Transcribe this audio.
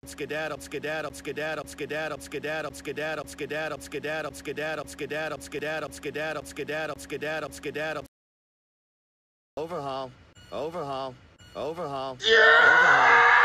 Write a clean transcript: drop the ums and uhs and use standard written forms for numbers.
Skedaddle, skedaddle, skedaddle, skedaddle, skedaddle, skedaddle, skedaddle, skedaddle, skedaddle, skedaddle, skedaddle, skedaddle, skedaddle, skedaddle, skedaddle. Overhaul, overhaul, overhaul, overhaul.